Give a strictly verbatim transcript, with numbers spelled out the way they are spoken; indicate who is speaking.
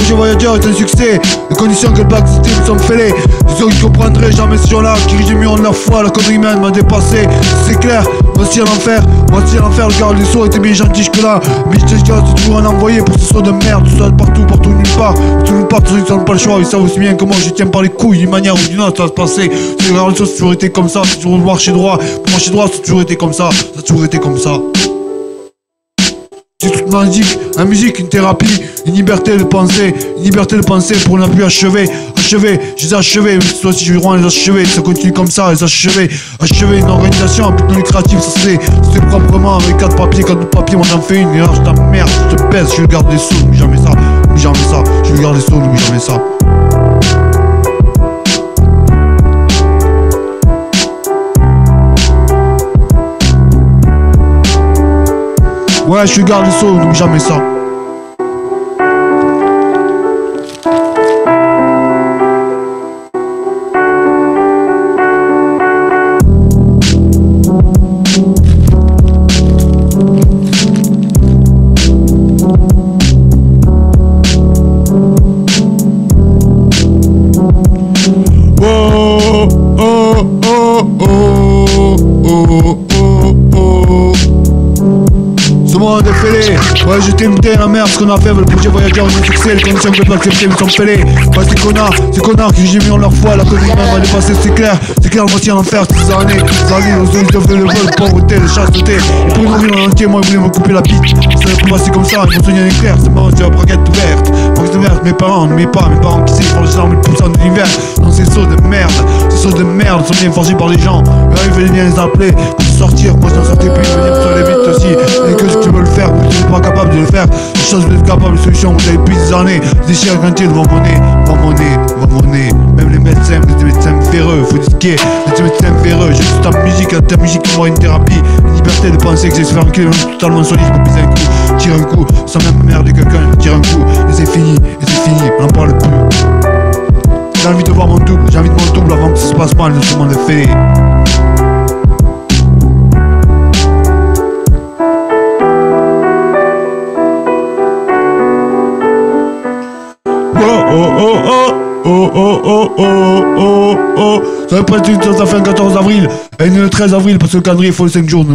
Speaker 1: projet voyageur est un succès. Les conditions que le bac système sont fêlées. Ceux qui comprendraient jamais ces gens-là, qui j'ai mis en leur foi, la connerie humaine m'a dépassé. C'est clair, voici l'enfer, voici l'enfer, le garde des sceaux était bien gentil jusque-là. Mais je te dis, c'est toujours un envoyé pour ce saut de merde, tout ça partout, partout, nulle part. Tout nulle part, tous ceux qui n'ont pas le choix, ils savent aussi bien que moi je tiens par les couilles d'une manière ou d'une autre, ça va se passer. C'est le garde des sceaux, ça a toujours été comme ça, c'est toujours marcher droit. Pour marcher droit, ça a toujours été comme ça, ça a toujours été comme ça. C'est toute ma musique, la musique, une thérapie, une liberté de penser, une liberté de penser pour ne plus achever, achever, je les ai achevés, soit si je vais les achever, ça continue comme ça, les achever, achever une organisation un peu non lucrative, ça c'est, c'est proprement avec quatre papiers, quatre papiers, moi j'en fais une, et là je t'emmerde, je te baisse, je garde des sous, n'oublie jamais ça, n'oublie jamais ça, je garde des sous, n'oublie jamais ça. Ouais, je suis garde des sceaux, n'oublie jamais ça. Oh, oh, oh, oh, oh, oh, oh. Ce monde est fêlé, ouais j'étais muté la merde, ce qu'on a fait, le projet voyageur est un succès, les conditions que je peux accepter me sont fêlés. Ouais ces connards, ces connards qui j'ai mis en leur foi, la connerie même va dépasser, c'est clair, c'est clair, voici l'enfer, ces années, ces années, aux autres ils le vol, pauvreté, le chasteté, et pour nourrir en entier, moi ils voulaient me couper la bite, ça va passer comme ça, ils m'ont soigné un éclair, c'est marrant, c'est la braguette ouverte, braguette ouverte, mes parents, mes pas, mes parents qui s'y font les armes, les poussants de l'hiver, dans ces sauts de merde, ces sauts de merde sont bien forgés par les gens, eux ils veulent bien les appeler, pour sortir, moi je n'en sortais plus, venir sur les vitres aussi, et que tu veux le faire, vous n'êtes pas capable de le faire, les choses vous êtes capable de solution, vous avez plus des années, des chiens gantiers devant mon nez, devant mon nez, devant mon nez, même les médecins, les médecins véreux, faut disquer, les médecins véreux, juste ta musique, ta musique qui moi une thérapie, une liberté de penser que j'ai se faire un kilo totalement solide, je peux piser un coup, tire un coup, sans même merder quelqu'un, tire un coup, et c'est fini, et c'est fini, on n'en parle plus. J'ai envie de voir mon double, j'ai envie de voir mon double avant que ça se passe mal, le monde est fêlé. Oh oh oh oh oh oh oh oh oh oh. Ça va pas être ça fait un quatorze avril et le treize avril parce que le calendrier il faut le cinq jours.